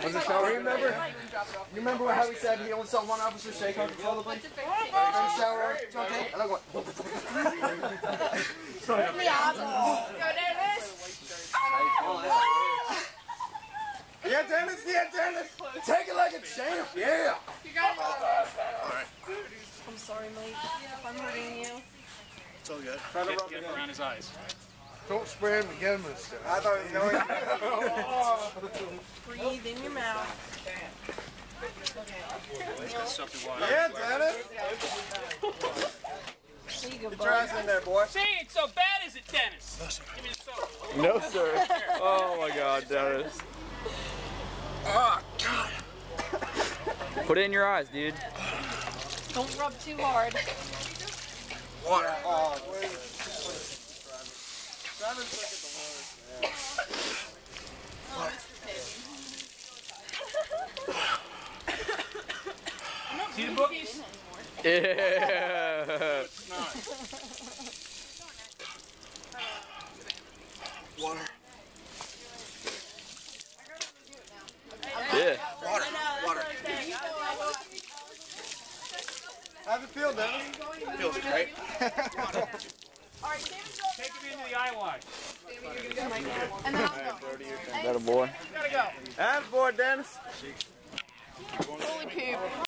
Was it shower? You remember how he said he only saw one officer shake uncontrollably? Shower. Okay. And I'm going. Go, Dennis. Yeah, Dennis. Yeah, Dennis. Take it like a champ. Yeah. You got it. Alright. I'm sorry, Mike, if I'm hurting you. It's all good. Try to rub it around his eyes. Don't spray him again, mister. I thought he was going. Breathe in your mouth. Yeah, Dennis. Get your ass in there, boy. See, it's so bad, is it, Dennis? Give me the soap. No, sir. Oh my God, Dennis. Oh, God. Put it in your eyes, dude. Don't rub too hard. Water. Oh, wait. Travis, look at the water. See the bookies? Yeah. Water. Yeah. Water. Water. How's it feel, Dennis? Feels great. Take him into the eye wash. And then I'll go. That a boy. Gotta go. That's boy, Dennis. Holy poop.